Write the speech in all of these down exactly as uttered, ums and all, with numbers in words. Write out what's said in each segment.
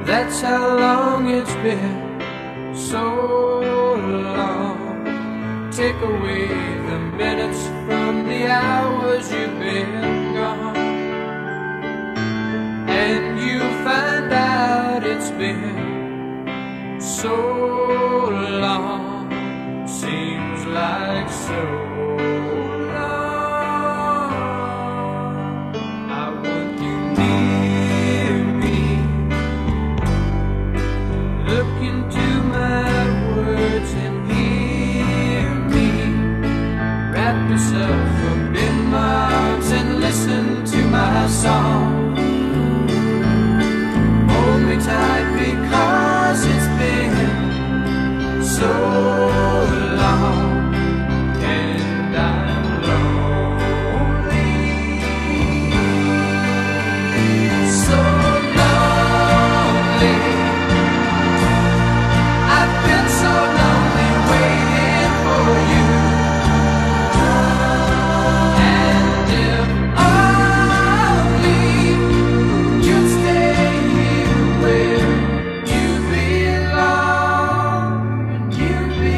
That's how long it's been, so long. Take away the minutes from the hours you've been gone, and you'll find out it's been so long. Seems like so long. I want you near me. Look into my words and hear me. Wrap yourself up in my arms and listen to my song. Hold me tight because it's been so long, and I'm lonely. So lonely. I've been so lonely waiting for you. And if only you'd stay here where you belong, and you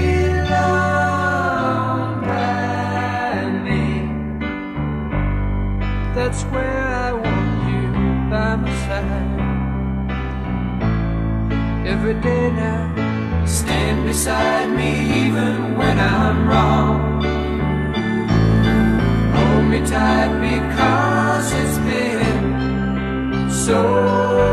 belong by me. That's where I want you by my side. Every day now, stand beside me even when I'm wrong. Hold me tight because it's been so